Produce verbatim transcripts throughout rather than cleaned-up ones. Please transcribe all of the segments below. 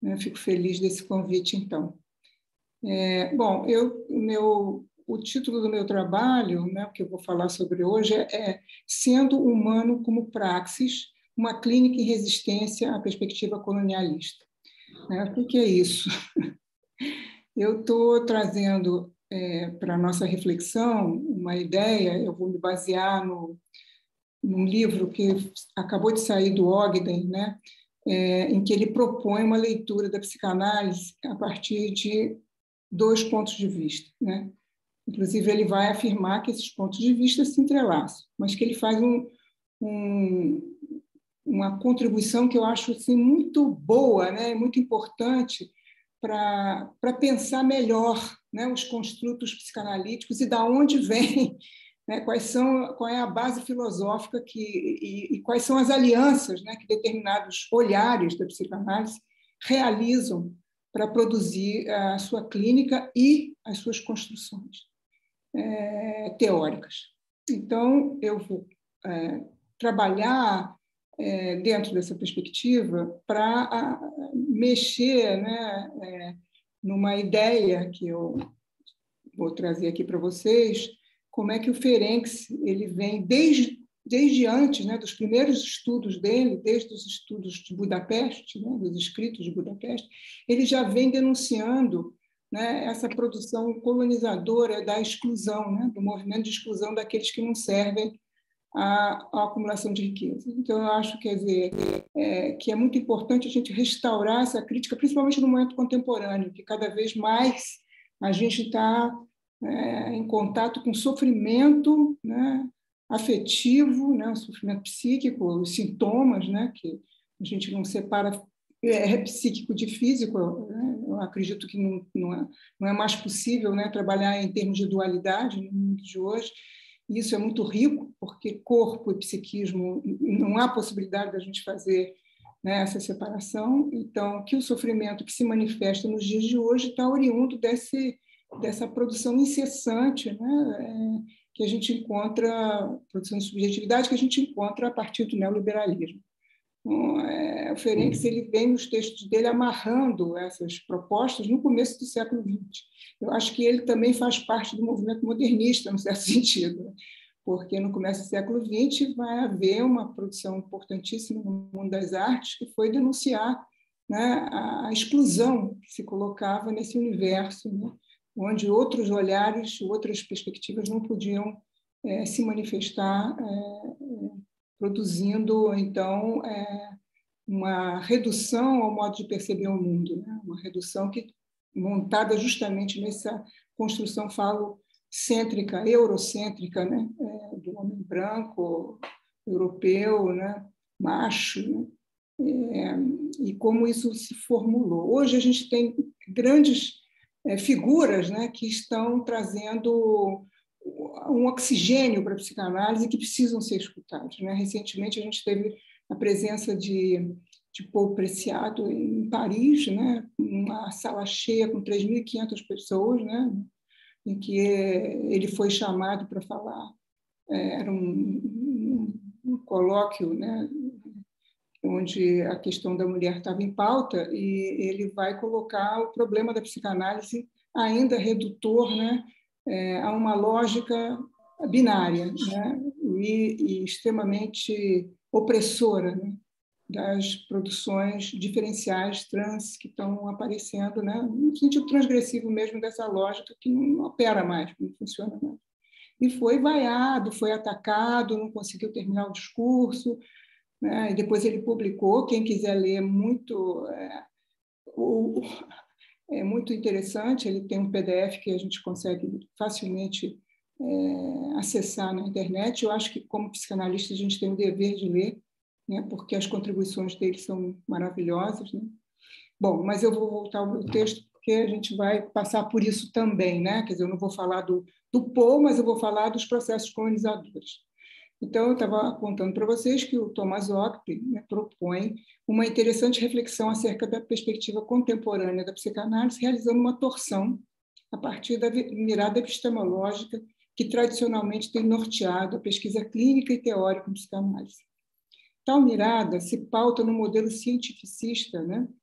Eu fico feliz desse convite, então. É, bom, eu, meu, o título do meu trabalho, né, que eu vou falar sobre hoje, é, é Sendo Humano como Praxis, uma clínica em resistência à perspectiva colonialista. É, o que é isso? Eu estou trazendo é, para a nossa reflexão uma ideia, eu vou me basear no, num livro que acabou de sair do Ogden, né, é, em que ele propõe uma leitura da psicanálise a partir de dois pontos de vista, né? Inclusive, ele vai afirmar que esses pontos de vista se entrelaçam, mas que ele faz um, um, uma contribuição que eu acho assim, muito boa, né? Muito importante para pensar melhor, né? Os construtos psicanalíticos e da onde vem, né? Quais são, qual é a base filosófica que, e, e quais são as alianças, né? Que determinados olhares da psicanálise realizam para produzir a sua clínica e as suas construções é, teóricas. Então, eu vou é, trabalhar é, dentro dessa perspectiva para mexer, né, é, numa ideia que eu vou trazer aqui para vocês, como é que o Ferenc ele vem desde desde antes, né, dos primeiros estudos dele, desde os estudos de Budapeste, né, dos escritos de Budapeste, ele já vem denunciando, né, essa produção colonizadora da exclusão, né, do movimento de exclusão daqueles que não servem à, à acumulação de riqueza. Então, eu acho, quer dizer, é, que é muito importante a gente restaurar essa crítica, principalmente no momento contemporâneo, que cada vez mais a gente está é, em contato com sofrimento, né, afetivo, né, o sofrimento psíquico, os sintomas, né, que a gente não separa é, psíquico de físico, né, eu acredito que não, não, é, não é mais possível, né, trabalhar em termos de dualidade no mundo de hoje, e isso é muito rico, porque corpo e psiquismo, não há possibilidade da gente fazer, né, essa separação, então, que o sofrimento que se manifesta nos dias de hoje está oriundo desse, dessa produção incessante, né, é, que a gente encontra, produção de subjetividade, que a gente encontra a partir do neoliberalismo. Então, é, o Ferenc ele vem nos textos dele amarrando essas propostas no começo do século vinte. Eu acho que ele também faz parte do movimento modernista, no certo sentido, né? Porque no começo do século vinte vai haver uma produção importantíssima no mundo das artes que foi denunciar, né, a exclusão que se colocava nesse universo, né, onde outros olhares, outras perspectivas não podiam é, se manifestar, é, produzindo, então, é, uma redução ao modo de perceber o mundo, né? Uma redução que, montada justamente nessa construção falocêntrica, eurocêntrica, né? É, do homem branco, europeu, né? Macho, né? É, e como isso se formulou. Hoje a gente tem grandes é, figuras, né, que estão trazendo um oxigênio para a psicanálise que precisam ser escutados, né? Recentemente a gente teve a presença de, de Paul Preciado em Paris, né? Uma sala cheia com três mil e quinhentas pessoas, né? Em que ele foi chamado para falar. Era um, um, um colóquio, né? Onde a questão da mulher estava em pauta, e ele vai colocar o problema da psicanálise ainda redutor, né, é, a uma lógica binária, né, e, e extremamente opressora, né, das produções diferenciais trans que estão aparecendo, né, no sentido transgressivo mesmo dessa lógica que não opera mais, não funciona mais. E foi vaiado, foi atacado, não conseguiu terminar o discurso, né? E depois ele publicou, quem quiser ler, muito, é, o, é muito interessante, ele tem um P D F que a gente consegue facilmente é, acessar na internet. Eu acho que, como psicanalista, a gente tem o dever de ler, né? Porque as contribuições dele são maravilhosas, né? Bom, mas eu vou voltar ao meu texto, porque a gente vai passar por isso também, né? Quer dizer, eu não vou falar do, do Paul, mas eu vou falar dos processos colonizadores. Então, eu estava contando para vocês que o Thomas Hoppe, né, propõe uma interessante reflexão acerca da perspectiva contemporânea da psicanálise, realizando uma torção a partir da mirada epistemológica que tradicionalmente tem norteado a pesquisa clínica e teórica em psicanálise. Tal mirada se pauta no modelo cientificista, né,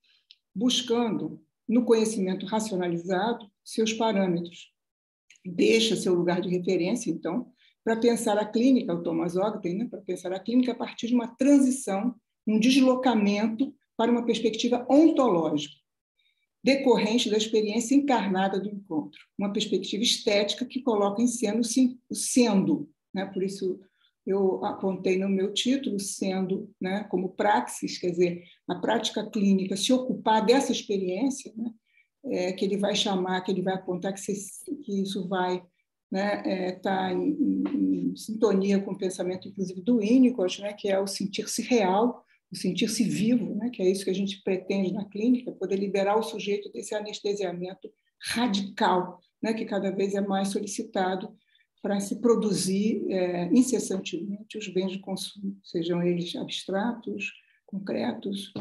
buscando, no conhecimento racionalizado, seus parâmetros. Deixa seu lugar de referência, então, para pensar a clínica, o Thomas Ogden, né, para pensar a clínica a partir de uma transição, um deslocamento para uma perspectiva ontológica, decorrente da experiência encarnada do encontro, uma perspectiva estética que coloca em cena o sendo, né? Por isso eu apontei no meu título sendo, né, como praxis, quer dizer, a prática clínica se ocupar dessa experiência, né, é, que ele vai chamar, que ele vai apontar que, se, que isso vai, né, é, tá em, em, em sintonia com o pensamento, inclusive, do Winnicott, né, que é o sentir-se real, o sentir-se vivo, né, que é isso que a gente pretende na clínica, poder liberar o sujeito desse anestesiamento radical, né, que cada vez é mais solicitado para se produzir é, incessantemente os bens de consumo, sejam eles abstratos, concretos.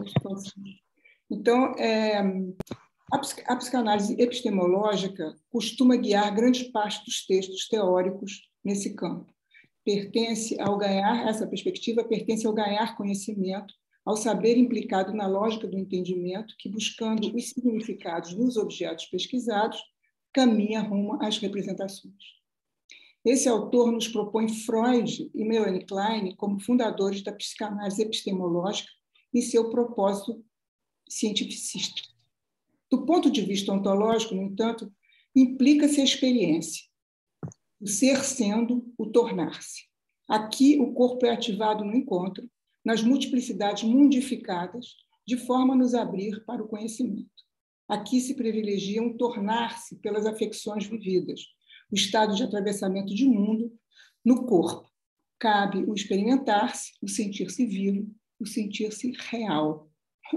Então, é, a psicanálise epistemológica costuma guiar grande parte dos textos teóricos nesse campo. Pertence ao ganhar, essa perspectiva pertence ao ganhar conhecimento, ao saber implicado na lógica do entendimento, que, buscando os significados dos objetos pesquisados, caminha rumo às representações. Esse autor nos propõe Freud e Melanie Klein como fundadores da psicanálise epistemológica em seu propósito cientificista. Do ponto de vista ontológico, no entanto, implica-se a experiência, o ser sendo, o tornar-se. Aqui, o corpo é ativado no encontro, nas multiplicidades mundificadas, de forma a nos abrir para o conhecimento. Aqui se privilegia um tornar-se pelas afecções vividas, o estado de atravessamento de mundo no corpo. Cabe o experimentar-se, o sentir-se vivo, o sentir-se real.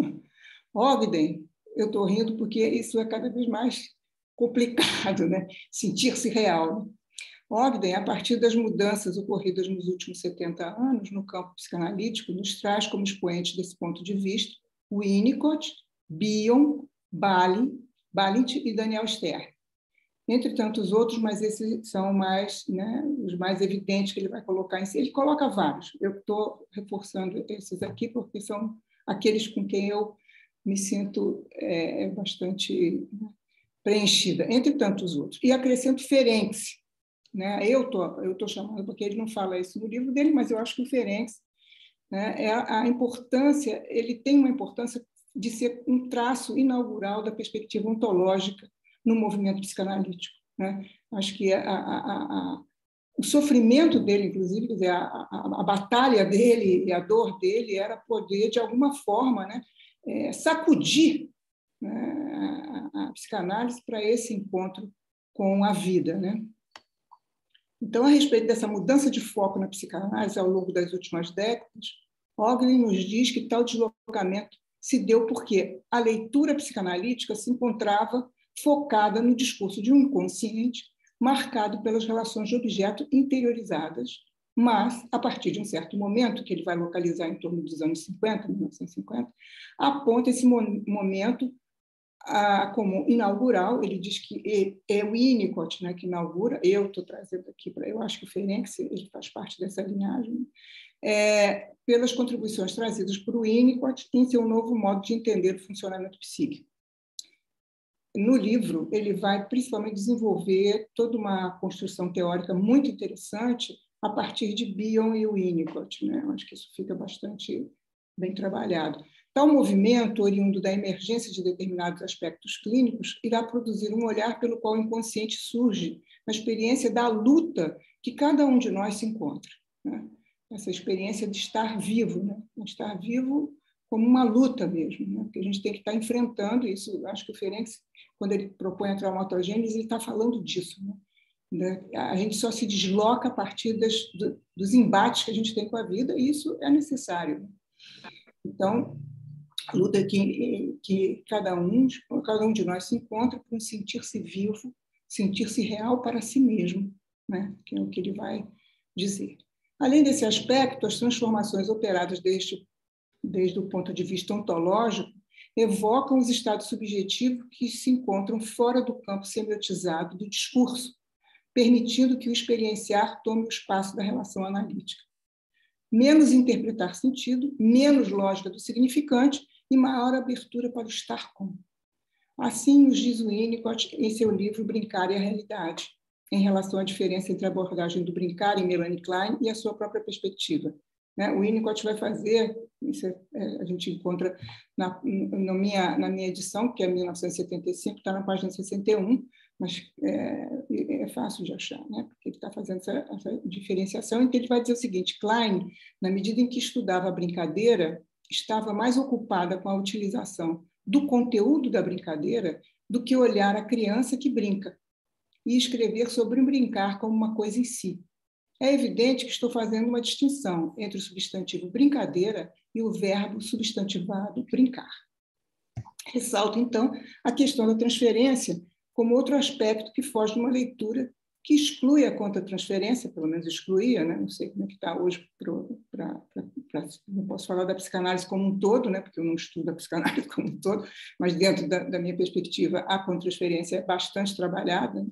Ogden, eu estou rindo porque isso é cada vez mais complicado, né? Sentir-se real. Ogden, a partir das mudanças ocorridas nos últimos setenta anos no campo psicanalítico, nos traz como expoentes desse ponto de vista Winnicott, Bion, Balint, Balint e Daniel Stern. Entre tantos outros, mas esses são mais, né, os mais evidentes que ele vai colocar em si. Ele coloca vários. Eu estou reforçando esses aqui porque são aqueles com quem eu me sinto é, bastante preenchida, entre tantos outros. E acrescento Ferenczi, né? Eu tô, eu tô chamando porque ele não fala isso no livro dele, mas eu acho que o Ferenczi, né, é a, a importância, ele tem uma importância de ser um traço inaugural da perspectiva ontológica no movimento psicanalítico, né? Acho que a, a, a, a, o sofrimento dele, inclusive, quer dizer, a, a, a batalha dele e a dor dele era poder, de alguma forma, né, é, sacudir, né, a, a psicanálise para esse encontro com a vida, né? Então, a respeito dessa mudança de foco na psicanálise ao longo das últimas décadas, Ogden nos diz que tal deslocamento se deu porque a leitura psicanalítica se encontrava focada no discurso de um inconsciente marcado pelas relações de objeto interiorizadas, mas, a partir de um certo momento, que ele vai localizar em torno dos anos cinquenta, mil novecentos e cinquenta, aponta esse momento a, como inaugural. Ele diz que é o Winnicott, né, que inaugura, eu estou trazendo aqui para, eu acho que o Ferenczi ele faz parte dessa linhagem, é, pelas contribuições trazidas por Winnicott em seu novo modo de entender o funcionamento psíquico. No livro, ele vai principalmente desenvolver toda uma construção teórica muito interessante a partir de Bion e Winnicott, né? Eu acho que isso fica bastante bem trabalhado. Tal movimento, oriundo da emergência de determinados aspectos clínicos, irá produzir um olhar pelo qual o inconsciente surge na experiência da luta que cada um de nós se encontra, né? Essa experiência de estar vivo, né? Estar vivo como uma luta mesmo, né? Porque a gente tem que estar enfrentando isso. Acho que o Ferenczi, quando ele propõe a traumatogênese, ele está falando disso, né? A gente só se desloca a partir das, do, dos embates que a gente tem com a vida, e isso é necessário, né? Então, a luta que, que cada, um, cada um de nós se encontra com sentir-se vivo, sentir-se real para si mesmo, né? Que é o que ele vai dizer. Além desse aspecto, as transformações operadas desde, desde o ponto de vista ontológico evocam os estados subjetivos que se encontram fora do campo semiotizado do discurso, permitindo que o experienciar tome o espaço da relação analítica. Menos interpretar sentido, menos lógica do significante e maior abertura para o estar com. Assim nos diz o Winnicott em seu livro Brincar e a Realidade, em relação à diferença entre a abordagem do brincar em Melanie Klein e a sua própria perspectiva. O Winnicott vai fazer, isso é, a gente encontra na, na, minha, na minha edição, que é mil novecentos e setenta e cinco, está na página sessenta e um, mas é, é fácil de achar, né? Porque ele está fazendo essa, essa diferenciação, então ele vai dizer o seguinte: Klein, na medida em que estudava a brincadeira, estava mais ocupada com a utilização do conteúdo da brincadeira do que olhar a criança que brinca e escrever sobre o brincar como uma coisa em si. É evidente que estou fazendo uma distinção entre o substantivo brincadeira e o verbo substantivado brincar. Ressalto, então, a questão da transferência como outro aspecto que foge de uma leitura que exclui a contra-transferência, pelo menos excluía, né? Não sei como é que está hoje, pra, pra, pra, não posso falar da psicanálise como um todo, né? Porque eu não estudo a psicanálise como um todo, mas dentro da, da minha perspectiva, a contra-transferência é bastante trabalhada, né?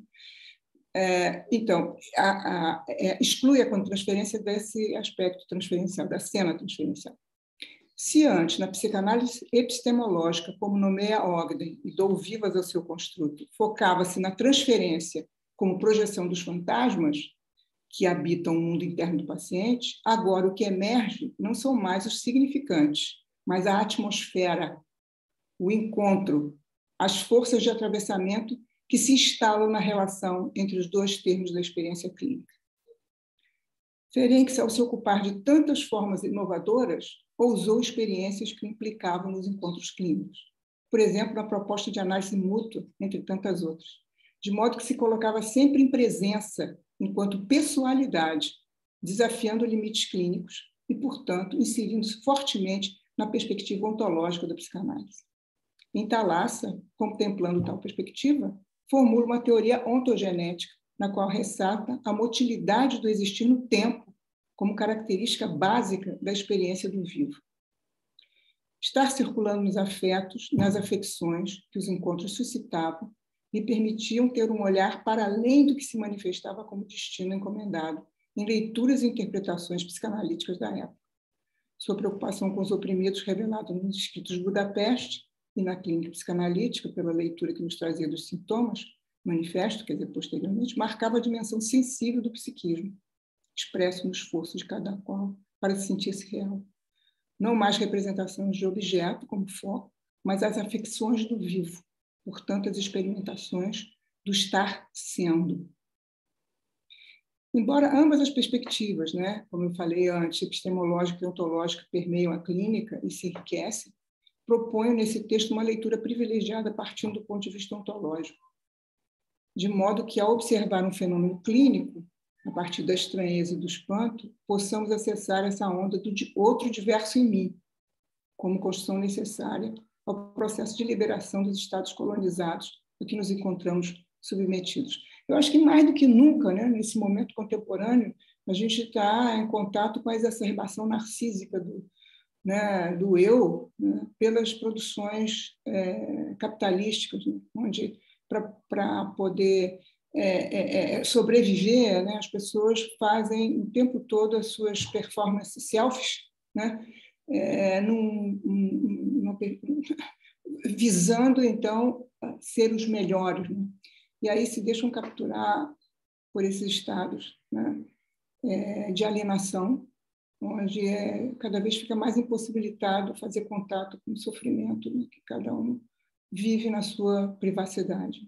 É, então, a, a, é, exclui a contra-transferência desse aspecto transferencial, da cena transferencial. Se antes, na psicanálise epistemológica, como nomeia Ogden e dou vivas ao seu construto, focava-se na transferência como projeção dos fantasmas que habitam o mundo interno do paciente, agora o que emerge não são mais os significantes, mas a atmosfera, o encontro, as forças de atravessamento que se instalam na relação entre os dois termos da experiência clínica. Ferenczi, ao se ocupar de tantas formas inovadoras, ousou experiências que implicavam nos encontros clínicos. Por exemplo, a proposta de análise mútua, entre tantas outras, de modo que se colocava sempre em presença, enquanto pessoalidade, desafiando limites clínicos e, portanto, inserindo-se fortemente na perspectiva ontológica da psicanálise. Em Thalassa, contemplando tal perspectiva, formula uma teoria ontogenética, na qual ressalta a motilidade do existir no tempo como característica básica da experiência do vivo. Estar circulando nos afetos, nas afecções que os encontros suscitavam, lhe permitiam ter um olhar para além do que se manifestava como destino encomendado, em leituras e interpretações psicanalíticas da época. Sua preocupação com os oprimidos, revelada nos escritos de Budapeste e na clínica psicanalítica, pela leitura que nos trazia dos sintomas, manifesto, quer dizer, posteriormente, marcava a dimensão sensível do psiquismo, expresso no esforço de cada qual para se sentir-se real. Não mais representações de objeto como foco, mas as afecções do vivo, portanto, as experimentações do estar sendo. Embora ambas as perspectivas, né, como eu falei antes, epistemológica e ontológica, permeiam a clínica e se enriquecem, proponho nesse texto uma leitura privilegiada partindo do ponto de vista ontológico, de modo que, ao observar um fenômeno clínico, a partir da estranheza e do espanto, possamos acessar essa onda do outro diverso em mim, como construção necessária ao processo de liberação dos estados colonizados a que nos encontramos submetidos. Eu acho que, mais do que nunca, né, nesse momento contemporâneo, a gente está em contato com a exacerbação narcísica do, né, do eu, né, pelas produções é, capitalísticas, né, onde, para poder é, é, sobreviver, né, as pessoas fazem o tempo todo as suas performances selfies, né, é, num, num, num, visando, então, ser os melhores, né? E aí se deixam capturar por esses estados, né, é, de alienação, onde é, cada vez fica mais impossibilitado fazer contato com o sofrimento, né, que cada um vive na sua privacidade.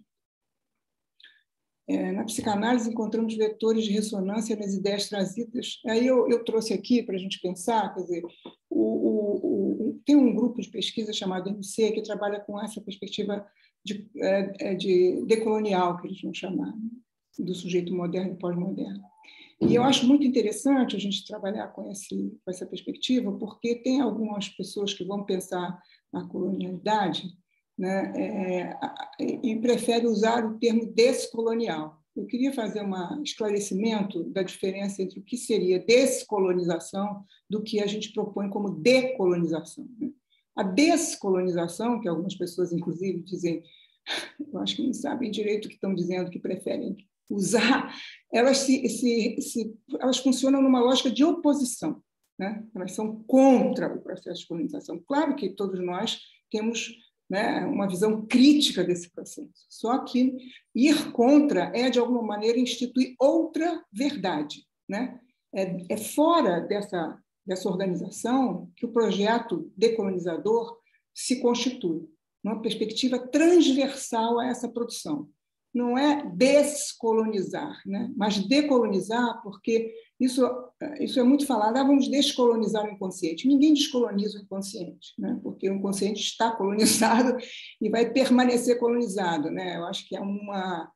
É, na psicanálise, encontramos vetores de ressonância nas ideias trazidas. Aí eu, eu trouxe aqui para a gente pensar, quer dizer, o, o, o, tem um grupo de pesquisa chamado M C que trabalha com essa perspectiva de, é, de decolonial, que eles vão chamar, né, do sujeito moderno e pós-moderno. E eu acho muito interessante a gente trabalhar com, esse, com essa perspectiva, porque tem algumas pessoas que vão pensar na colonialidade, né, é, e prefere usar o termo descolonial. Eu queria fazer um esclarecimento da diferença entre o que seria descolonização do que a gente propõe como decolonização. A descolonização, que algumas pessoas, inclusive, dizem, eu acho que não sabem direito o que estão dizendo, que preferem usar, elas, se, se, se, elas funcionam numa lógica de oposição. né? Elas são contra o processo de colonização. Claro que todos nós temos, né, uma visão crítica desse processo, só que ir contra é, de alguma maneira, instituir outra verdade, né? É, é fora dessa, dessa organização que o projeto decolonizador se constitui, uma perspectiva transversal a essa produção. Não é descolonizar, né? Mas decolonizar, porque isso, isso é muito falado, ah, vamos descolonizar o inconsciente. Ninguém descoloniza o inconsciente, né? Porque o inconsciente está colonizado e vai permanecer colonizado, né? Eu acho que é uma,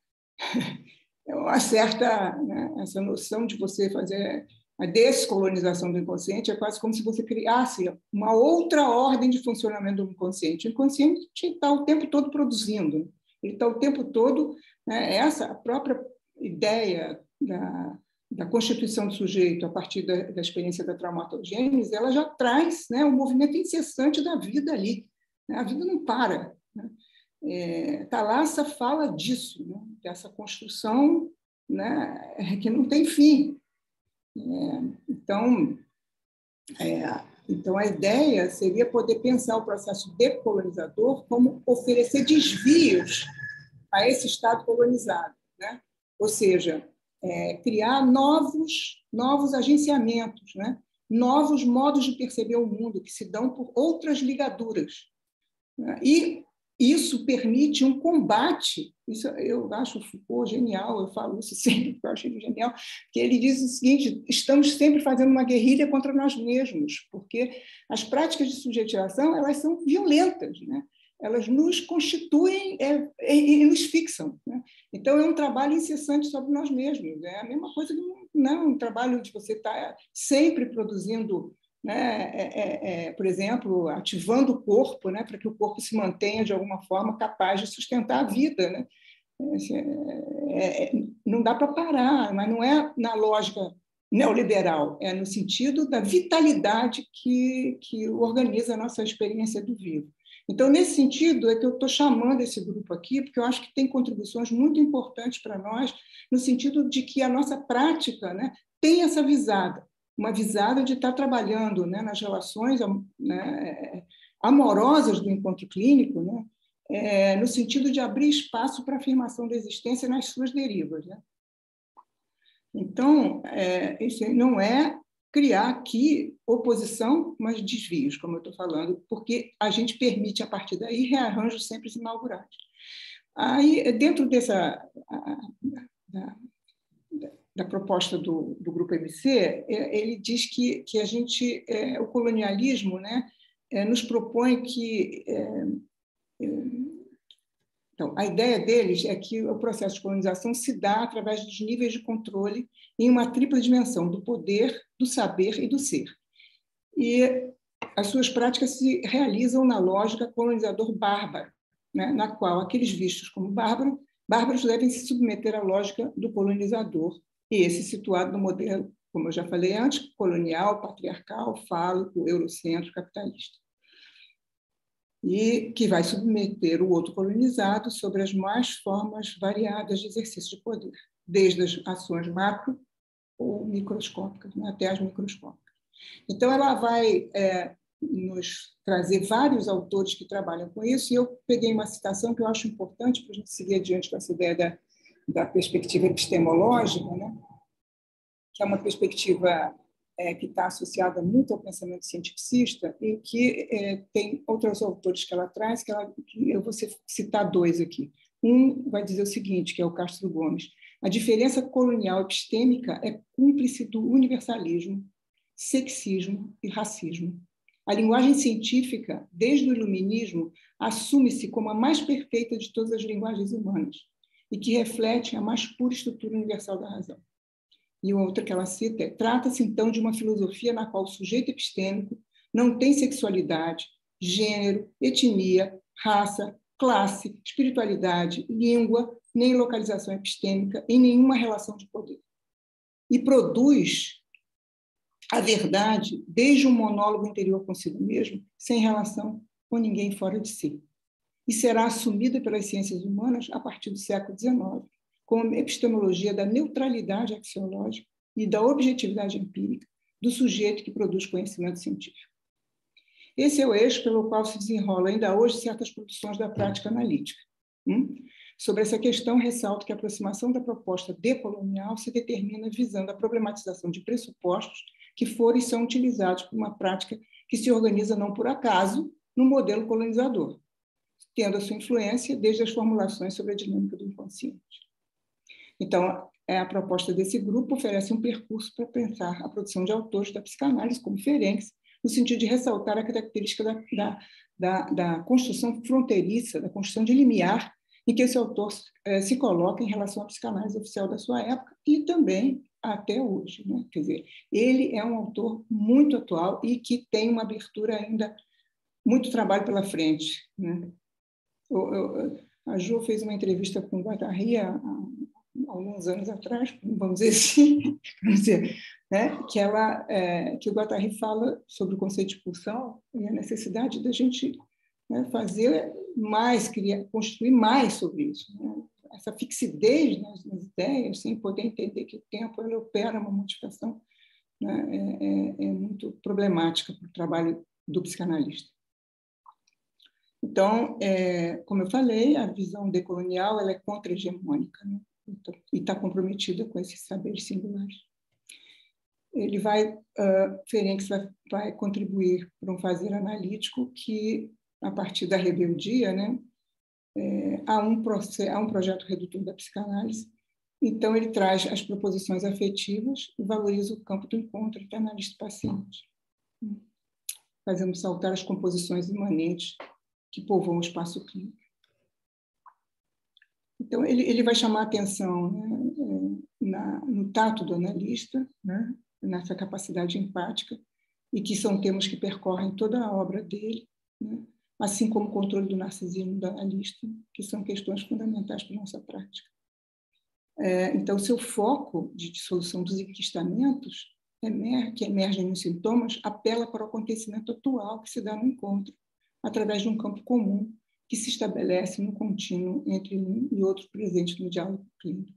é uma certa, né? Essa noção de você fazer a descolonização do inconsciente é quase como se você criasse uma outra ordem de funcionamento do inconsciente. O inconsciente está o tempo todo produzindo, ele está o tempo todo, né, essa a própria ideia da, da constituição do sujeito a partir da, da experiência da traumatogênese, ela já traz, né, o movimento incessante da vida ali, né? A vida não para, né? É, Thalassa fala disso, né, dessa construção, né, que não tem fim. É, então, é, então, a ideia seria poder pensar o processo decolonizador como oferecer desvios a esse Estado colonizado, né? Ou seja, é, criar novos, novos agenciamentos, né? Novos modos de perceber o mundo que se dão por outras ligaduras, né? E isso permite um combate. Isso eu acho o Foucault genial, eu falo isso sempre, eu acho ele genial, que ele diz o seguinte: estamos sempre fazendo uma guerrilha contra nós mesmos, porque as práticas de subjetivação, elas são violentas, né? Elas nos constituem é, e, e nos fixam, né? Então, é um trabalho incessante sobre nós mesmos. É a mesma coisa que um, não, um trabalho de você estar sempre produzindo, né, é, é, é, por exemplo, ativando o corpo, né, para que o corpo se mantenha, de alguma forma, capaz de sustentar a vida, né? É, é, não dá para parar, mas não é na lógica neoliberal, é no sentido da vitalidade que, que organiza a nossa experiência do vivo. Então, nesse sentido, é que eu estou chamando esse grupo aqui, porque eu acho que tem contribuições muito importantes para nós, no sentido de que a nossa prática, né, tem essa visada, uma visada de estar trabalhando, né, nas relações, né, amorosas do encontro clínico, né, é, no sentido de abrir espaço para a afirmação da existência nas suas derivas, né? Então, é, isso não é criar aqui oposição, mas desvios, como eu estou falando, porque a gente permite, a partir daí, rearranjos sempre inaugurais. Aí, dentro dessa da, da, da proposta do, do Grupo M C, ele diz que, que a gente, é, o colonialismo, né, é, nos propõe que... É, Então, a ideia deles é que o processo de colonização se dá através dos níveis de controle em uma tripla dimensão, do poder, do saber e do ser. E as suas práticas se realizam na lógica colonizador-bárbaro, né, na qual aqueles vistos como bárbaro, bárbaros devem se submeter à lógica do colonizador, e esse situado no modelo, como eu já falei antes, colonial, patriarcal, fálico, eurocentro, capitalista, e que vai submeter o outro colonizado sobre as mais formas variadas de exercício de poder, desde as ações macro ou microscópicas, né, até as microscópicas. Então, ela vai é, nos trazer vários autores que trabalham com isso, e eu peguei uma citação que eu acho importante para a gente seguir adiante com essa ideia da, da perspectiva epistemológica, né, que é uma perspectiva É, que está associada muito ao pensamento cientificista, e que é, tem outros autores que ela traz, que, ela, que eu vou citar dois aqui. Um vai dizer o seguinte, que é o Castro Gomes: a diferença colonial epistêmica é cúmplice do universalismo, sexismo e racismo. A linguagem científica, desde o iluminismo, assume-se como a mais perfeita de todas as linguagens humanas e que reflete a mais pura estrutura universal da razão. E outra que ela cita é: trata-se, então, de uma filosofia na qual o sujeito epistêmico não tem sexualidade, gênero, etnia, raça, classe, espiritualidade, língua, nem localização epistêmica em nenhuma relação de poder. E produz a verdade desde um monólogo interior consigo mesmo, sem relação com ninguém fora de si. E será assumida pelas ciências humanas a partir do século dezenove, como epistemologia da neutralidade axiológica e da objetividade empírica, do sujeito que produz conhecimento científico. Esse é o eixo pelo qual se desenrolam ainda hoje certas produções da prática analítica. Hum? Sobre essa questão, ressalto que a aproximação da proposta decolonial se determina visando a problematização de pressupostos que foram e são utilizados por uma prática que se organiza não por acaso no modelo colonizador, tendo a sua influência desde as formulações sobre a dinâmica do inconsciente. Então, a proposta desse grupo oferece um percurso para pensar a produção de autores da psicanálise, como Ferenc, no sentido de ressaltar a característica da, da, da, da construção fronteiriça, da construção de limiar, em que esse autor eh, se coloca em relação à psicanálise oficial da sua época e também até hoje. Né? Quer dizer, ele é um autor muito atual e que tem uma abertura ainda, muito trabalho pela frente. Né? Eu, eu, a Jo fez uma entrevista com o Guattari há, há alguns anos atrás, vamos dizer assim, vamos dizer, né? que, ela, é, que o Guattari fala sobre o conceito de pulsão e a necessidade da gente, né, fazer mais, criar, construir mais sobre isso. Né? Essa fixidez nas, nas ideias, sem poder entender que o tempo ele opera uma modificação, né, é, é, é muito problemática para o trabalho do psicanalista. Então, é, como eu falei, a visão decolonial ela é contra-hegemônica, né? E está comprometida com esses saberes singulares. Ele vai, uh, Ferenc vai, vai contribuir para um fazer analítico que, a partir da rebeldia, né, é, há, um processo, há um projeto redutor da psicanálise. Então, ele traz as proposições afetivas e valoriza o campo do encontro entre analista e paciente, fazendo saltar as composições imanentes que povoam o espaço clínico. Então, ele, ele vai chamar a atenção, né, na, no tato do analista, né, nessa capacidade empática, e que são temas que percorrem toda a obra dele, né, assim como o controle do narcisismo do analista, que são questões fundamentais para a nossa prática. É, então, seu foco de dissolução dos enquistamentos, emer, que emergem nos sintomas, apela para o acontecimento atual que se dá no encontro, através de um campo comum que se estabelece no contínuo entre um e outro presente no diálogo clínico.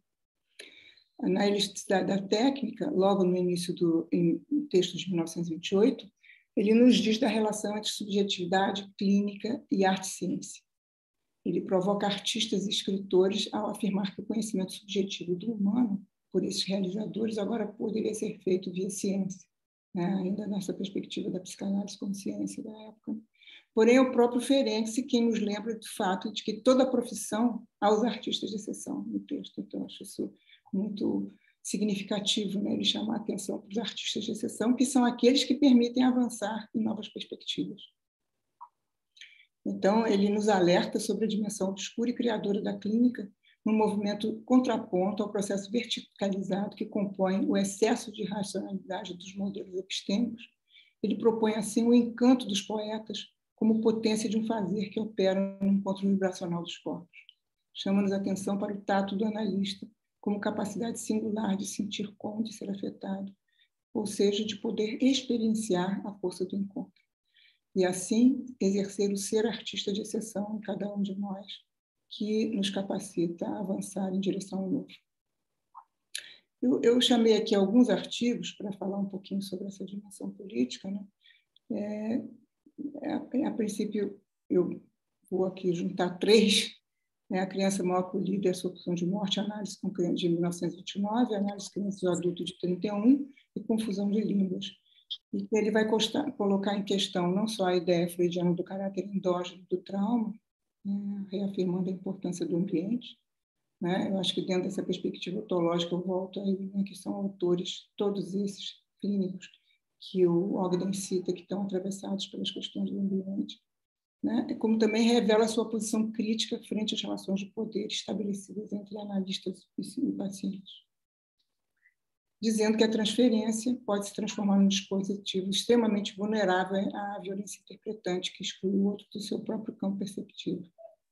Na elasticidade da técnica, logo no início do em, texto de mil novecentos e vinte e oito, ele nos diz da relação entre subjetividade, clínica e arte-ciência. Ele provoca artistas e escritores ao afirmar que o conhecimento subjetivo do humano, por esses realizadores, agora poderia ser feito via ciência, né? Ainda nessa perspectiva da psicanálise como ciência da época. Porém, é o próprio Ferenc quem nos lembra do fato de que toda profissão há os artistas de exceção no texto. Então, acho isso muito significativo, né? Ele chama a atenção para os artistas de exceção, que são aqueles que permitem avançar em novas perspectivas. Então, ele nos alerta sobre a dimensão obscura e criadora da clínica, num movimento contraponto ao processo verticalizado que compõe o excesso de racionalidade dos modelos epistêmicos. Ele propõe, assim, o encanto dos poetas como potência de um fazer que opera no encontro vibracional dos corpos. Chama-nos a atenção para o tato do analista como capacidade singular de sentir como de ser afetado, ou seja, de poder experienciar a força do encontro. E, assim, exercer o ser artista de exceção em cada um de nós, que nos capacita a avançar em direção ao novo. Eu, eu chamei aqui alguns artigos para falar um pouquinho sobre essa dimensão política, né? É, a, a princípio, eu vou aqui juntar três, né? A criança mal acolhida e a sua opção de morte, análise com criança de mil novecentos e vinte e nove, análise de crianças e adultos de trinta e um e confusão de línguas. E que ele vai costar, colocar em questão não só a ideia freudiana do caráter endógeno do trauma, né? Reafirmando a importância do ambiente, né? Eu acho que dentro dessa perspectiva ontológica eu volto aí, né, que são autores, todos esses clínicos que o Ogden cita, que estão atravessados pelas questões do ambiente, né? Como também revela a sua posição crítica frente às relações de poder estabelecidas entre analistas e pacientes, dizendo que a transferência pode se transformar num dispositivo extremamente vulnerável à violência interpretante que exclui o outro do seu próprio campo perceptivo.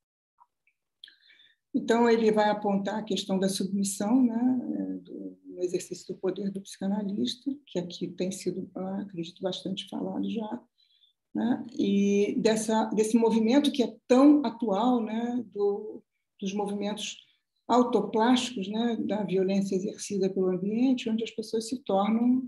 Então, ele vai apontar a questão da submissão, né, do, no exercício do poder do psicanalista, que aqui tem sido, acredito, bastante falado já, né, e dessa, desse movimento que é tão atual, né, do, dos movimentos autoplásticos, né, da violência exercida pelo ambiente, onde as pessoas se tornam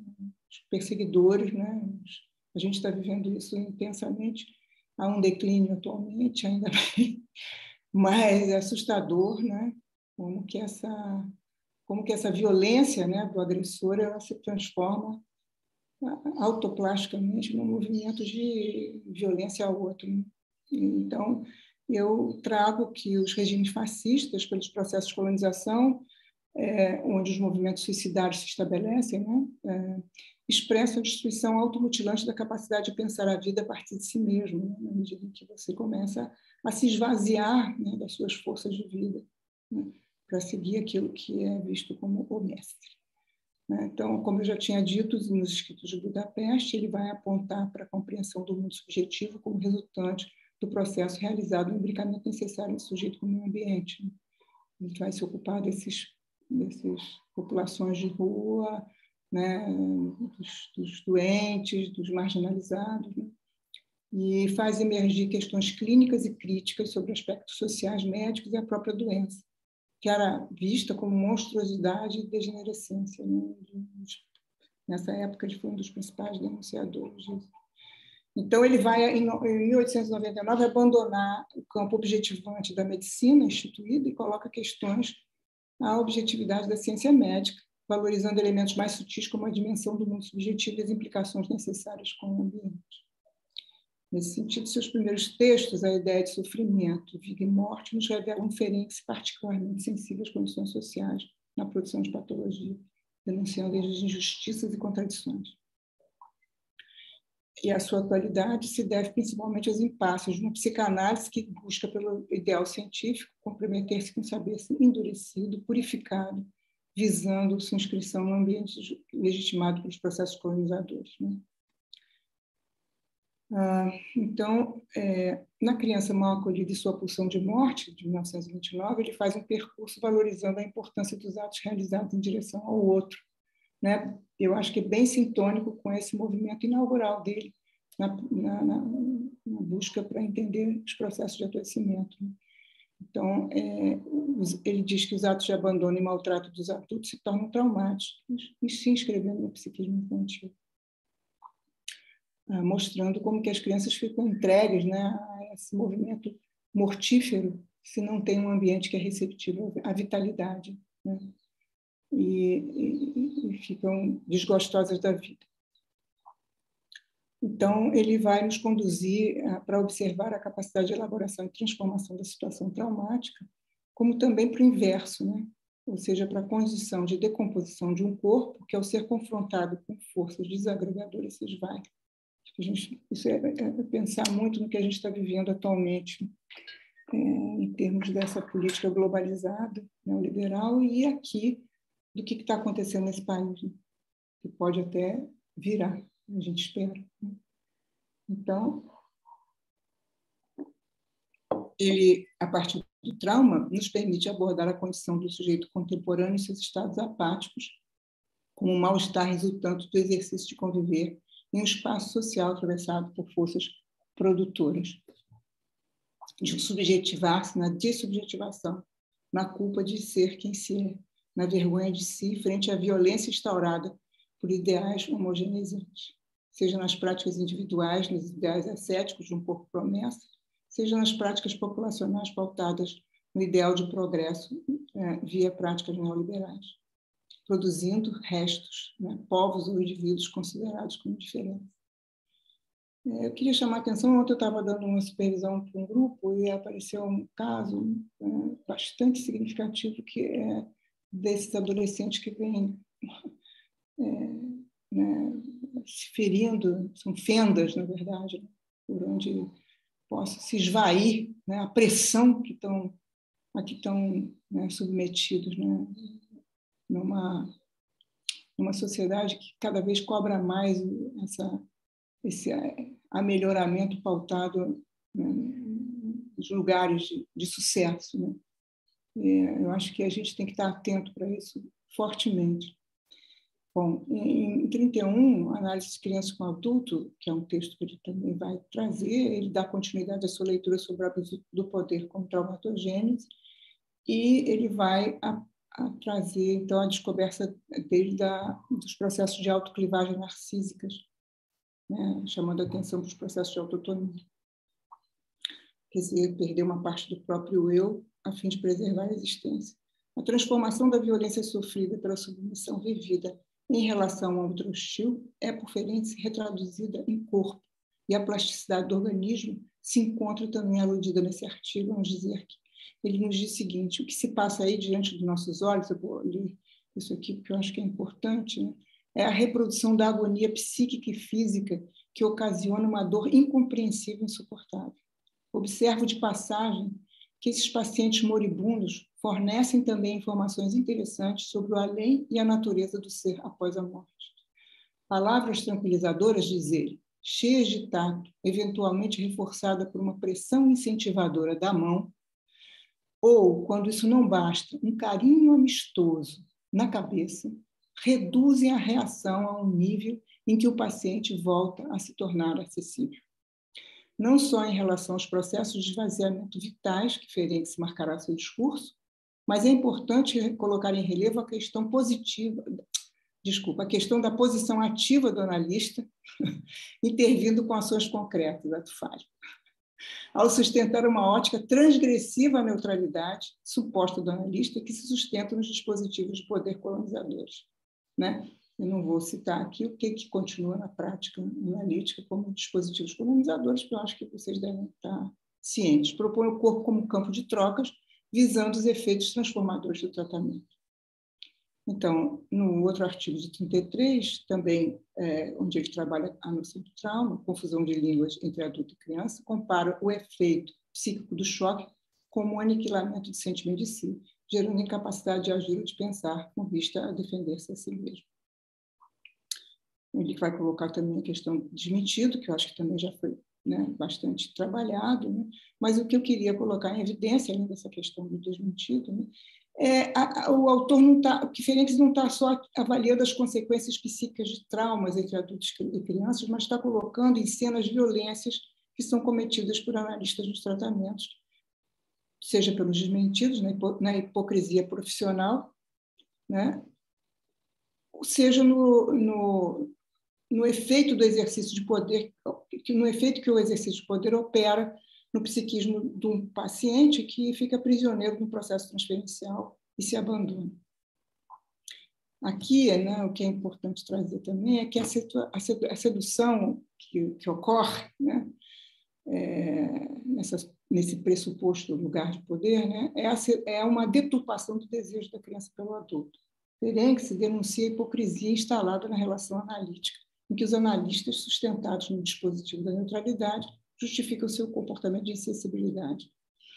perseguidores, né? A gente está vivendo isso intensamente. Há um declínio atualmente, ainda bem, mas é assustador, né? Como que essa, como que essa violência, né, do agressor, ela se transforma autoplasticamente num movimento de violência ao outro, né? Então, eu trago que os regimes fascistas, pelos processos de colonização, é, onde os movimentos suicidários se estabelecem, né, é, expressam a destruição automutilante da capacidade de pensar a vida a partir de si mesmo, né, na medida em que você começa a se esvaziar, né, das suas forças de vida, né, para seguir aquilo que é visto como o mestre. Né? Então, como eu já tinha dito nos escritos de Budapeste, ele vai apontar para a compreensão do mundo subjetivo como resultante do processo realizado no imbricamento necessário do sujeito com o meio ambiente. Né? Ele vai se ocupar desses, dessas populações de rua, né, dos, dos doentes, dos marginalizados, né? E faz emergir questões clínicas e críticas sobre aspectos sociais, médicos e a própria doença, que era vista como monstruosidade e degenerescência. Né? Nessa época, ele foi um dos principais denunciadores disso. Então, ele vai, em mil oitocentos e noventa e nove, abandonar o campo objetivante da medicina instituída e coloca questões à objetividade da ciência médica, valorizando elementos mais sutis como a dimensão do mundo subjetivo e as implicações necessárias com o ambiente. Nesse sentido, seus primeiros textos, a ideia de sofrimento, vida e morte, nos revelam inferências particularmente sensíveis às condições sociais na produção de patologia, denunciando as injustiças e contradições. E a sua atualidade se deve principalmente aos impasses de uma psicanálise que busca, pelo ideal científico, comprometer-se com um saber endurecido, purificado, visando sua inscrição no ambiente legitimado pelos processos colonizadores. Né? Ah, então, é, na Criança Mal Acolhida e Sua Pulsão de Morte, de mil novecentos e vinte e nove, ele faz um percurso valorizando a importância dos atos realizados em direção ao outro. Né? Eu acho que é bem sintônico com esse movimento inaugural dele, na, na, na, na busca para entender os processos de adoecimento. Né? Então, é, ele diz que os atos de abandono e maltrato dos adultos se tornam traumáticos e se inscrevendo no psiquismo infantil, mostrando como que as crianças ficam entregues, né, a esse movimento mortífero se não tem um ambiente que é receptivo à vitalidade, né? e, e, e ficam desgostosas da vida. Então, ele vai nos conduzir uh, para observar a capacidade de elaboração e transformação da situação traumática, como também para o inverso, né? Ou seja, para a condição de decomposição de um corpo que, ao ser confrontado com forças desagregadoras, se esvai. A gente, isso é, é pensar muito no que a gente está vivendo atualmente, é, em termos dessa política globalizada, neoliberal, e aqui, do que está acontecendo nesse país, né? Que pode até virar, a gente espera. Né? Então, ele, a partir do trauma, nos permite abordar a condição do sujeito contemporâneo e seus estados apáticos, como um mal-estar resultante do exercício de conviver em um espaço social atravessado por forças produtoras, de subjetivar-se na dessubjetivação, na culpa de ser quem se é, na vergonha de si frente à violência instaurada por ideais homogeneizantes, seja nas práticas individuais, nos ideais ascéticos de um corpo promessa, seja nas práticas populacionais pautadas no ideal de progresso é, via práticas neoliberais, produzindo restos, né, povos ou indivíduos considerados como diferentes. É, eu queria chamar a atenção, ontem eu estava dando uma supervisão para um grupo e apareceu um caso é, bastante significativo, que é desses adolescentes que vêm é, né, se ferindo, são fendas, na verdade, por onde possa se esvair, né, a pressão que estão, a que estão, né, submetidos, né, numa, numa sociedade que cada vez cobra mais essa, esse amelhoramento pautado, né, nos lugares de, de sucesso. Né? E eu acho que a gente tem que estar atento para isso fortemente. Bom, em trinta e um, Análise de Criança com Adulto, que é um texto que ele também vai trazer, ele dá continuidade à sua leitura sobre o abuso do poder como traumatogênese, e ele vai a, a trazer, então, a descoberta dele da, dos processos de autoclivagem narcísicas, né, chamando a atenção para os processos de autotomia. Quer dizer, perder uma parte do próprio eu a fim de preservar a existência. A transformação da violência sofrida pela submissão vivida em relação ao outro hostil é, por Ferenczi, retraduzida em corpo, e a plasticidade do organismo se encontra também aludida nesse artigo. Vamos dizer que ele nos diz o seguinte: o que se passa aí diante dos nossos olhos, eu vou ler isso aqui porque eu acho que é importante, né? É a reprodução da agonia psíquica e física que ocasiona uma dor incompreensível e insuportável. Observo de passagem que esses pacientes moribundos fornecem também informações interessantes sobre o além e a natureza do ser após a morte. Palavras tranquilizadoras, diz ele, cheias de tato, eventualmente reforçada por uma pressão incentivadora da mão, ou, quando isso não basta, um carinho amistoso na cabeça, reduzem a reação a um nível em que o paciente volta a se tornar acessível. Não só em relação aos processos de esvaziamento vitais, que Ferenczi marcará seu discurso, mas é importante colocar em relevo a questão positiva, desculpa, a questão da posição ativa do analista, intervindo com ações concretas, ato falho, ao sustentar uma ótica transgressiva à neutralidade suposta do analista que se sustenta nos dispositivos de poder colonizadores, né? Eu não vou citar aqui o que, que continua na prática analítica como dispositivos colonizadores, porque eu acho que vocês devem estar cientes. Propõe o corpo como campo de trocas, visando os efeitos transformadores do tratamento. Então, no outro artigo de trinta e três, também, é, onde ele trabalha a noção do trauma, confusão de línguas entre adulto e criança, compara o efeito psíquico do choque como um aniquilamento de sentimento de si, gerando incapacidade de agir ou de pensar, com vista a defender-se a si mesmo. Ele vai colocar também a questão do desmentido, que eu acho que também já foi, né, bastante trabalhado, né? Mas o que eu queria colocar em evidência, além dessa questão do desmentido, né, é a, a, o autor não está, o que Ferenczi não está só avaliando as consequências psíquicas de traumas entre adultos e crianças, mas está colocando em cena as violências que são cometidas por analistas nos tratamentos, seja pelos desmentidos, na, hipo, na hipocrisia profissional, né, seja no, no no efeito do exercício de poder, no efeito que o exercício de poder opera no psiquismo de um paciente que fica prisioneiro no processo transferencial e se abandona. Aqui, né, o que é importante trazer também é que a sedução que, que ocorre, né, é, nessa, nesse pressuposto lugar de poder, né, é, a, é uma deturpação do desejo da criança pelo adulto. Ferenczi denuncia a hipocrisia instalada na relação analítica, em que os analistas, sustentados no dispositivo da neutralidade, justificam seu comportamento de insensibilidade.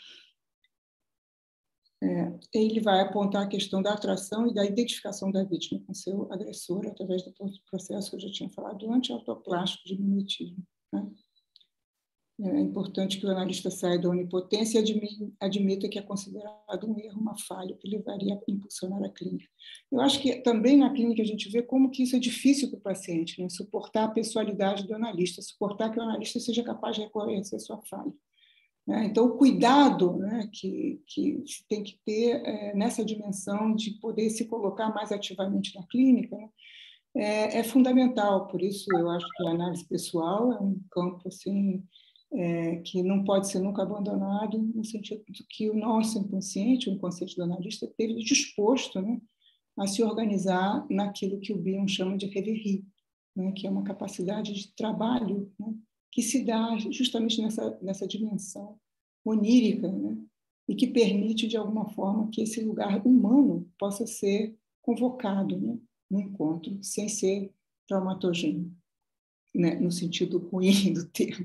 É, ele vai apontar a questão da atração e da identificação da vítima com seu agressor através do processo que eu já tinha falado antes, autoplástico diminutivo, né? É importante que o analista saia da onipotência e admita que é considerado um erro, uma falha, que levaria a impulsionar a clínica. Eu acho que também na clínica a gente vê como que isso é difícil para o paciente, né? Suportar a pessoalidade do analista, suportar que o analista seja capaz de reconhecer a sua falha, né? Então, o cuidado, né, que, que se tem que ter é, nessa dimensão de poder se colocar mais ativamente na clínica, né, é, é fundamental. Por isso, eu acho que a análise pessoal é um campo assim, É, que não pode ser nunca abandonado, no sentido de que o nosso inconsciente, o inconsciente do analista, esteve disposto, né, a se organizar naquilo que o Bion chama de reverie, né, que é uma capacidade de trabalho, né, que se dá justamente nessa, nessa dimensão onírica, né, e que permite, de alguma forma, que esse lugar humano possa ser convocado, né, no encontro, sem ser traumatogênico, né, no sentido ruim do termo.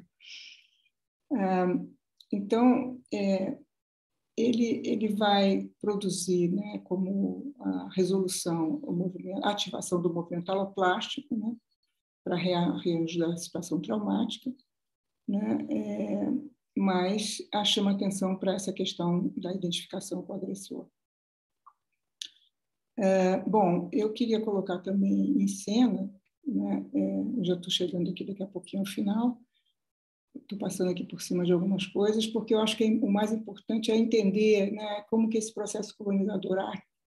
Então, é, ele, ele vai produzir, né, como a resolução, o movimento, a ativação do movimento aloplástico, né, para reajudar a situação traumática, né, é, mas chama atenção para essa questão da identificação com o agressor. É, bom, eu queria colocar também em cena, né, é, já estou chegando aqui daqui a pouquinho ao final, estou passando aqui por cima de algumas coisas, porque eu acho que o mais importante é entender, né, como que esse processo colonizador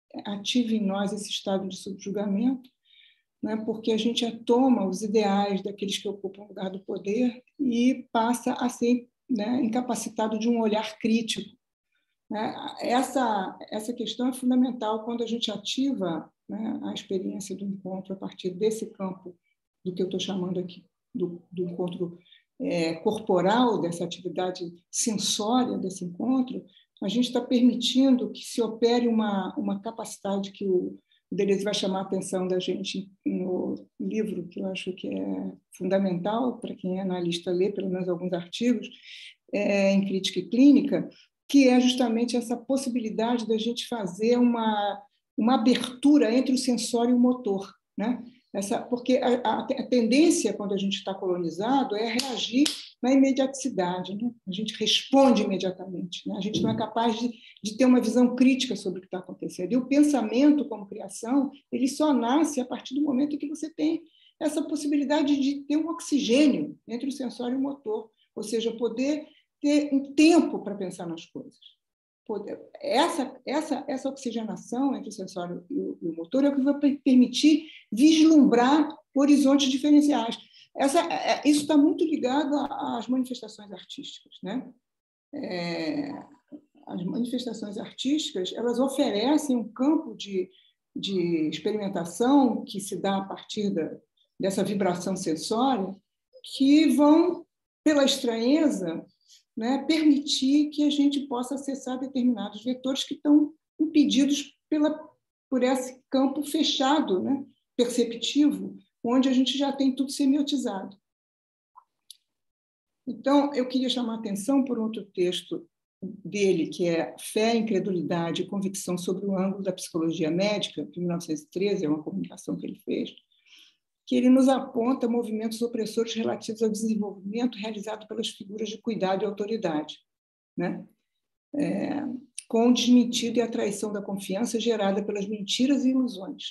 ativa em nós esse estado de subjugamento, né, porque a gente toma os ideais daqueles que ocupam o lugar do poder e passa a ser, né, incapacitado de um olhar crítico. Né? Essa, essa questão é fundamental quando a gente ativa, né, a experiência do encontro a partir desse campo do que eu estou chamando aqui, do, do encontro é, corporal, dessa atividade sensória desse encontro. A gente está permitindo que se opere uma, uma capacidade que o Deleuze vai chamar a atenção da gente no livro, que eu acho que é fundamental para quem é analista ler, pelo menos alguns artigos, é, em crítica e clínica, que é justamente essa possibilidade da gente fazer uma, uma abertura entre o sensório e o motor, né? Essa, porque a, a, a tendência, quando a gente está colonizado, é reagir na imediaticidade, né? A gente responde imediatamente, né? A gente não é capaz de, de ter uma visão crítica sobre o que está acontecendo. E o pensamento, como criação, ele só nasce a partir do momento em que você tem essa possibilidade de ter um oxigênio entre o sensório e o motor, ou seja, poder ter um tempo para pensar nas coisas. Poder, essa, essa, essa oxigenação entre o sensório e o, e o motor é o que vai permitir vislumbrar horizontes diferenciais. Essa, isso está muito ligado às manifestações artísticas, né? É, as manifestações artísticas, elas oferecem um campo de, de experimentação que se dá a partir da, dessa vibração sensória, que vão, pela estranheza, né, permitir que a gente possa acessar determinados vetores que estão impedidos pela, por esse campo fechado, né, perceptivo, onde a gente já tem tudo semiotizado. Então, eu queria chamar a atenção por outro texto dele, que é Fé, Incredulidade e Convicção sobre o ângulo da psicologia médica, de mil novecentos e treze, é uma comunicação que ele fez, que ele nos aponta movimentos opressores relativos ao desenvolvimento realizado pelas figuras de cuidado e autoridade, né? É, com o desmentido e a traição da confiança gerada pelas mentiras e ilusões.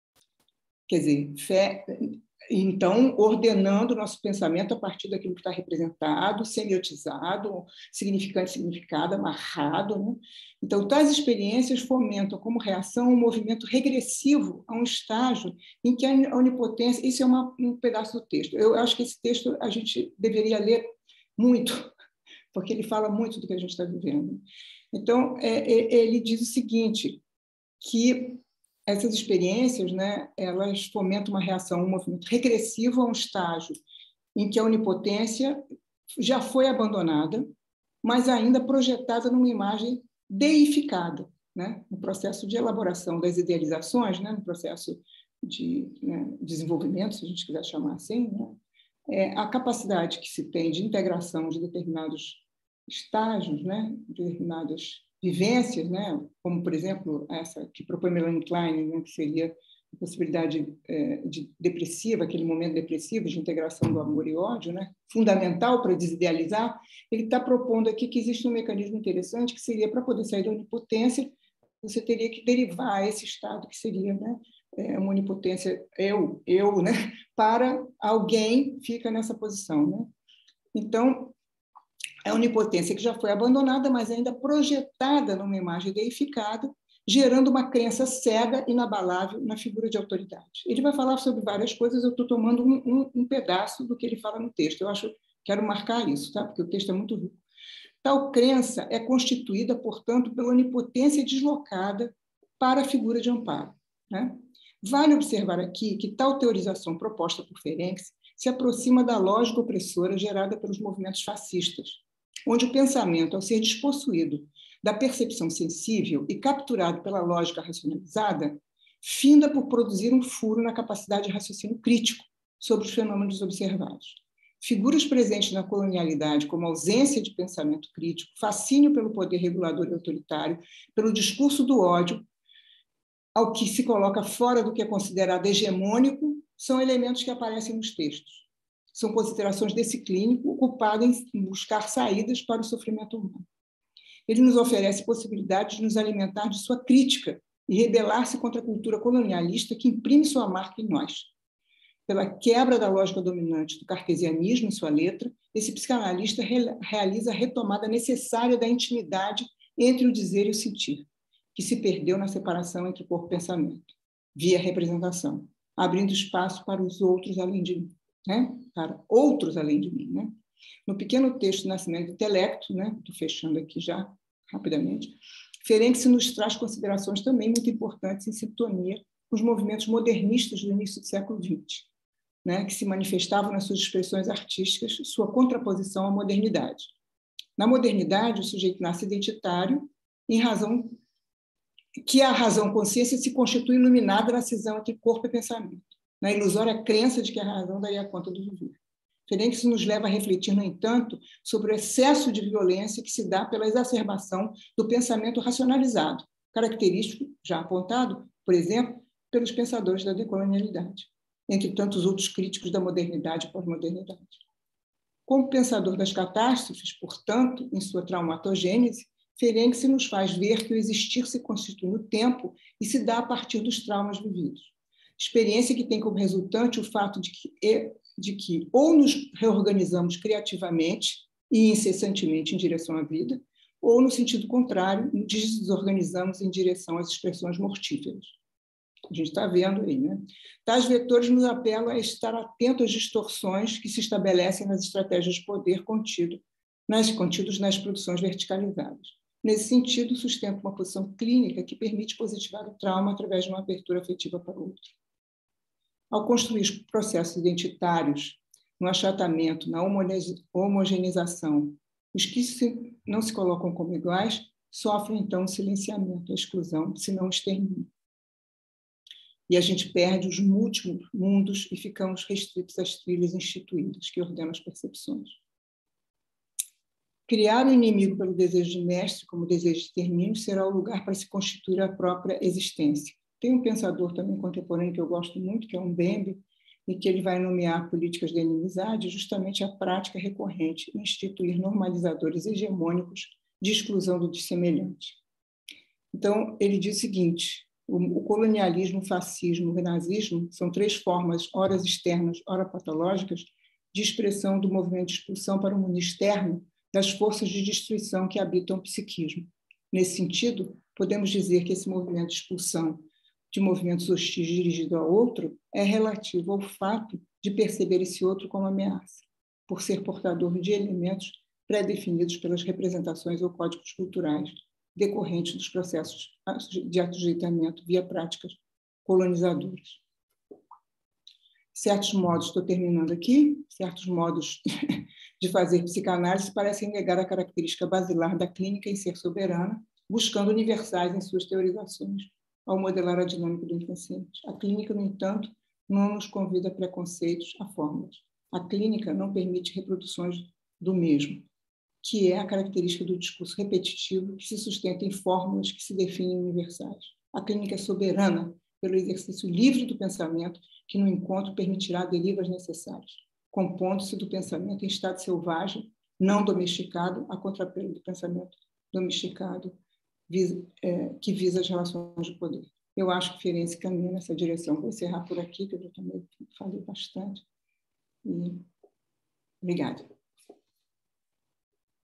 Quer dizer, fé, então, ordenando o nosso pensamento a partir daquilo que está representado, semiotizado, significante, significado, amarrado, né? Então, tais experiências fomentam como reação um movimento regressivo a um estágio em que a onipotência... Isso é uma, um pedaço do texto. Eu acho que esse texto a gente deveria ler muito, porque ele fala muito do que a gente está vivendo. Então, é, ele diz o seguinte, que essas experiências, né, elas fomentam uma reação, um movimento regressivo a um estágio em que a onipotência já foi abandonada, mas ainda projetada numa imagem deificada, né, no processo de elaboração das idealizações, né, no processo de, né, desenvolvimento, se a gente quiser chamar assim, né, é, a capacidade que se tem de integração de determinados estágios, né, determinadas vivências, né, como, por exemplo, essa que propõe Melanie Klein, né, que seria a possibilidade é, de depressiva, aquele momento depressivo de integração do amor e ódio, né, fundamental para desidealizar. Ele está propondo aqui que existe um mecanismo interessante que seria, para poder sair da onipotência, você teria que derivar esse estado que seria, né, é, uma onipotência eu, eu, né, para alguém fica nessa posição, né? Então, a onipotência que já foi abandonada, mas ainda projetada numa imagem deificada, gerando uma crença cega, inabalável na figura de autoridade. Ele vai falar sobre várias coisas, eu estou tomando um, um, um pedaço do que ele fala no texto. Eu acho, quero marcar isso, tá? Porque o texto é muito rico. Tal crença é constituída, portanto, pela onipotência deslocada para a figura de amparo, né? Vale observar aqui que tal teorização proposta por Ferenczi se aproxima da lógica opressora gerada pelos movimentos fascistas, onde o pensamento, ao ser despossuído da percepção sensível e capturado pela lógica racionalizada, finda por produzir um furo na capacidade de raciocínio crítico sobre os fenômenos observados. Figuras presentes na colonialidade, como ausência de pensamento crítico, fascínio pelo poder regulador e autoritário, pelo discurso do ódio, ao que se coloca fora do que é considerado hegemônico, são elementos que aparecem nos textos. São considerações desse clínico ocupado em buscar saídas para o sofrimento humano. Ele nos oferece possibilidade de nos alimentar de sua crítica e rebelar-se contra a cultura colonialista que imprime sua marca em nós. Pela quebra da lógica dominante do cartesianismo em sua letra, esse psicanalista realiza a retomada necessária da intimidade entre o dizer e o sentir. que se perdeu na separação entre corpo e pensamento, via representação, abrindo espaço para os outros além de mim, né? Para outros além de mim, né? No pequeno texto Nascimento do Intelecto, né? Estou fechando aqui já, rapidamente, Ferenczi nos traz considerações também muito importantes em sintonia com os movimentos modernistas do início do século vinte, né? Que se manifestavam nas suas expressões artísticas, sua contraposição à modernidade. Na modernidade, o sujeito nasce identitário, em razão que a razão-consciência se constitui iluminada na cisão entre corpo e pensamento, na ilusória crença de que a razão daria conta do viver. Ferenczi nos leva a refletir, no entanto, sobre o excesso de violência que se dá pela exacerbação do pensamento racionalizado, característico, já apontado, por exemplo, pelos pensadores da decolonialidade, entre tantos outros críticos da modernidade e pós-modernidade. Como pensador das catástrofes, portanto, em sua traumatogênese, Ferenczi nos faz ver que o existir se constitui no tempo e se dá a partir dos traumas vividos. Experiência que tem como resultante o fato de que, de que ou nos reorganizamos criativamente e incessantemente em direção à vida, ou, no sentido contrário, nos desorganizamos em direção às expressões mortíferas. A gente está vendo aí, né? Tais vetores nos apelam a estar atento às distorções que se estabelecem nas estratégias de poder contido, nas, contidos nas produções verticalizadas. Nesse sentido, sustenta uma posição clínica que permite positivar o trauma através de uma abertura afetiva para o outro. Ao construir processos identitários, no achatamento, na homogeneização, os que se, não se colocam como iguais sofrem, então, o silenciamento, a exclusão, se não o extermínio. E a gente perde os múltiplos mundos e ficamos restritos às trilhas instituídas que ordenam as percepções. Criar o inimigo pelo desejo de mestre, como desejo de extermínio, será o lugar para se constituir a própria existência. Tem um pensador também contemporâneo que eu gosto muito, que é um Mbembe, e que ele vai nomear políticas de inimizade justamente a prática recorrente em instituir normalizadores hegemônicos de exclusão do dissemelhante. Então, ele diz o seguinte: o colonialismo, o fascismo, o nazismo são três formas, ora externas, ora patológicas, de expressão do movimento de expulsão para o mundo externo das forças de destruição que habitam o psiquismo. Nesse sentido, podemos dizer que esse movimento de expulsão de movimentos hostis dirigido a outro é relativo ao fato de perceber esse outro como ameaça, por ser portador de elementos pré-definidos pelas representações ou códigos culturais decorrentes dos processos de ajeitamento via práticas colonizadoras. Certos modos, estou terminando aqui, certos modos de fazer psicanálise parecem negar a característica basilar da clínica em ser soberana, buscando universais em suas teorizações, ao modelar a dinâmica do inconsciente. A clínica, no entanto, não nos convida a preconceitos, a fórmulas. A clínica não permite reproduções do mesmo, que é a característica do discurso repetitivo que se sustenta em fórmulas que se definem universais. A clínica é soberana pelo exercício livre do pensamento, que no encontro permitirá derivas necessárias, compondo-se do pensamento em estado selvagem, não domesticado, a contrapelo do pensamento domesticado, que visa as relações de poder. Eu acho que Ferenczi caminha nessa direção. Vou encerrar por aqui, que eu já também falei bastante. E... Obrigada.